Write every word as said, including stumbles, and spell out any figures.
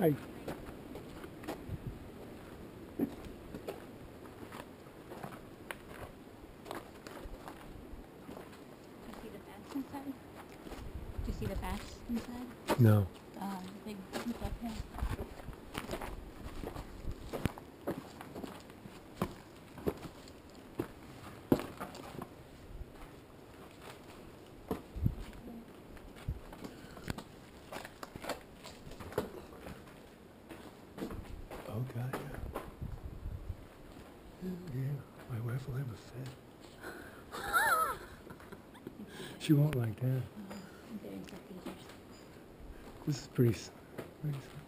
Hi. Inside? Do you see the bass inside? No. Um, big hoop up there. Oh God, yeah. Yeah, my wife will have a fit. She won't like that. I'm getting some feeders. This is pretty, s- pretty s-